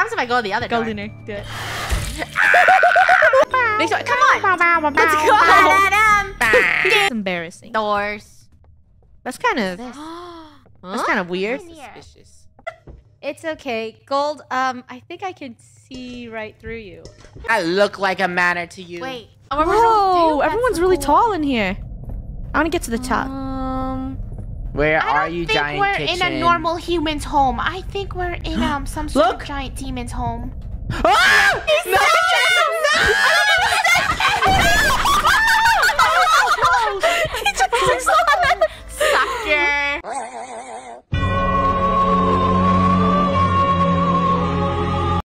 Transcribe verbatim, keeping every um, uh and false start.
happens if I go the other Go door? lunar. Do it. Make sure, come on. Let's go. It's embarrassing. Doors. That's kind of This. that's kind of weird. Suspicious. It's okay. Gold, um, I think I can see right through you. I look like a manner to you. Wait. Whoa, everyone's really tall in here. I want to get to the top. Um, Where I are don't you, think giant we're kitchen? in a normal human's home. I think we're in um some sort Look. of giant demon's home. Ah! No! He just